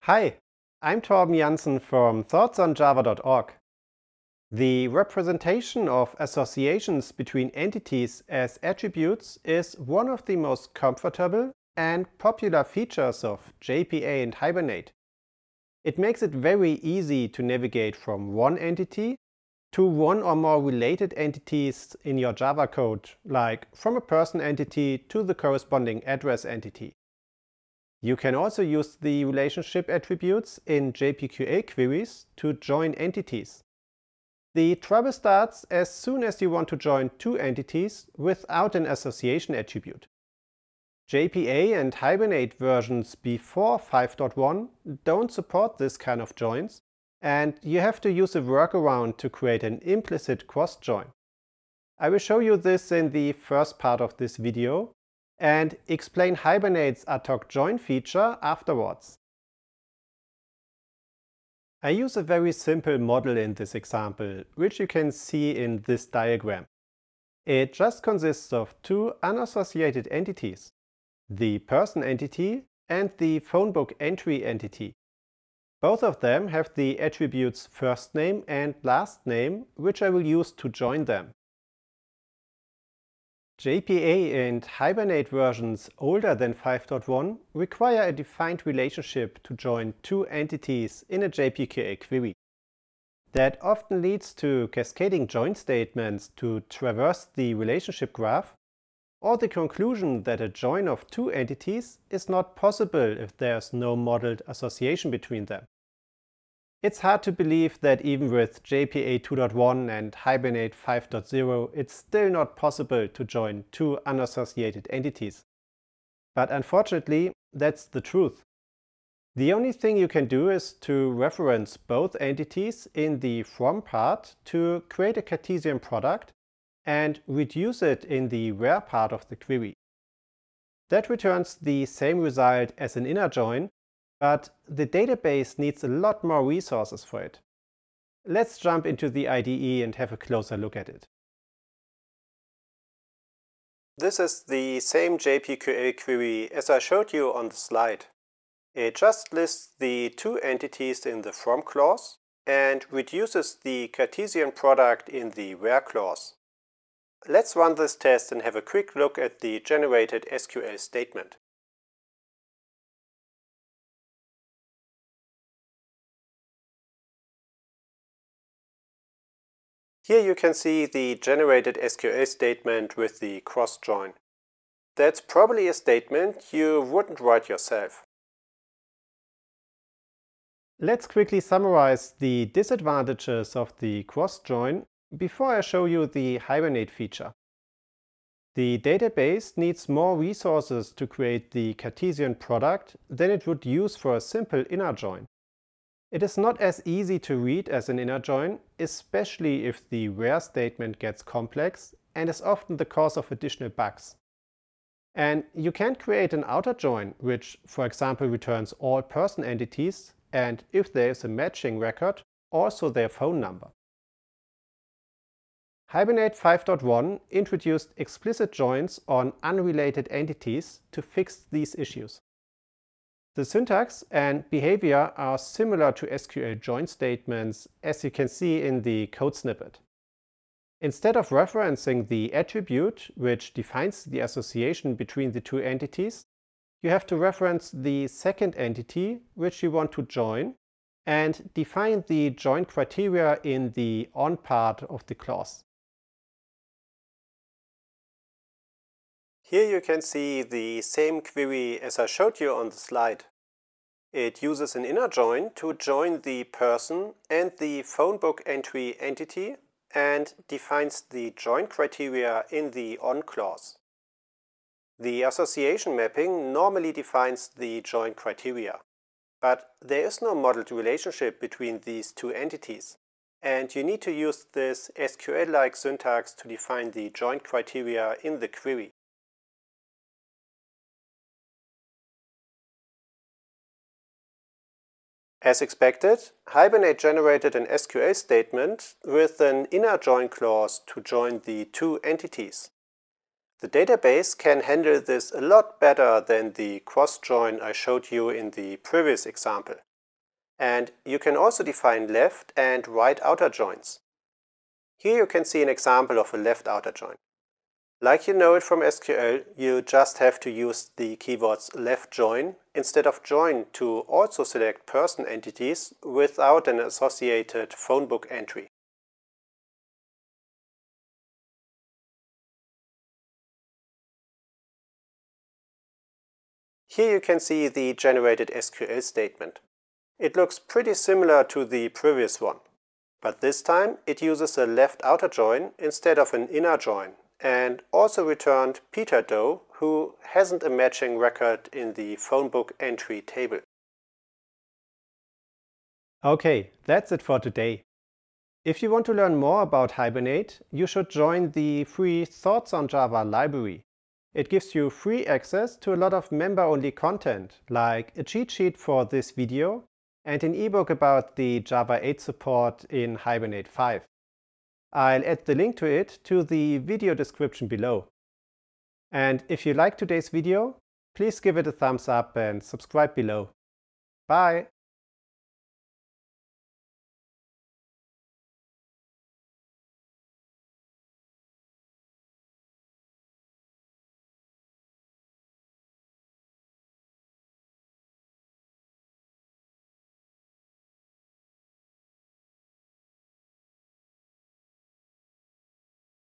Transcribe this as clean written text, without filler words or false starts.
Hi, I'm Torben Janssen from thoughtsonjava.org. The representation of associations between entities as attributes is one of the most comfortable and popular features of JPA and Hibernate. It makes it very easy to navigate from one entity to one or more related entities in your Java code, like from a person entity to the corresponding address entity. You can also use the relationship attributes in JPQL queries to join entities. The trouble starts as soon as you want to join two entities without an association attribute. JPA and Hibernate versions before 5.1 don't support this kind of joins, and you have to use a workaround to create an implicit cross-join. I will show you this in the first part of this video and explain Hibernate's ad-hoc join feature afterwards. I use a very simple model in this example, which you can see in this diagram. It just consists of two unassociated entities, the person entity and the phonebook entry entity. Both of them have the attributes first name and last name, which I will use to join them. JPA and Hibernate versions older than 5.1 require a defined relationship to join two entities in a JPQL query. That often leads to cascading join statements to traverse the relationship graph, or the conclusion that a join of two entities is not possible if there's no modeled association between them. It's hard to believe that even with JPA 2.1 and Hibernate 5.0, it's still not possible to join two unassociated entities. But unfortunately, that's the truth. The only thing you can do is to reference both entities in the from part to create a Cartesian product and reduce it in the where part of the query. That returns the same result as an inner join, but the database needs a lot more resources for it. Let's jump into the IDE and have a closer look at it. This is the same JPQL query as I showed you on the slide. It just lists the two entities in the from clause and reduces the Cartesian product in the where clause. Let's run this test and have a quick look at the generated SQL statement. Here you can see the generated SQL statement with the cross-join. That's probably a statement you wouldn't write yourself. Let's quickly summarize the disadvantages of the cross-join before I show you the Hibernate feature. The database needs more resources to create the Cartesian product than it would use for a simple inner join. It is not as easy to read as an inner join, especially if the where statement gets complex and is often the cause of additional bugs. And you can't create an outer join, which, for example, returns all person entities and, if there is a matching record, also their phone number. Hibernate 5.1 introduced explicit joins on unrelated entities to fix these issues. The syntax and behavior are similar to SQL join statements, as you can see in the code snippet. Instead of referencing the attribute which defines the association between the two entities, you have to reference the second entity which you want to join and define the join criteria in the on part of the clause. Here you can see the same query as I showed you on the slide. It uses an inner join to join the person and the phonebook entry entity and defines the join criteria in the on clause. The association mapping normally defines the join criteria, but there is no modeled relationship between these two entities, and you need to use this SQL-like syntax to define the join criteria in the query. As expected, Hibernate generated an SQL statement with an inner join clause to join the two entities. The database can handle this a lot better than the cross-join I showed you in the previous example. And you can also define left and right outer joins. Here you can see an example of a left outer join. Like you know it from SQL, you just have to use the keywords left join instead of join to also select person entities without an associated phone book entry. Here you can see the generated SQL statement. It looks pretty similar to the previous one, but this time it uses a left outer join instead of an inner join, and also returned Peter Doe, who hasn't a matching record in the phone book entry table. Okay, that's it for today. If you want to learn more about Hibernate, you should join the free Thoughts on Java library. It gives you free access to a lot of member-only content, like a cheat sheet for this video and an ebook about the Java 8 support in Hibernate 5. I'll add the link to it to the video description below. And if you liked today's video, please give it a thumbs up and subscribe below. Bye!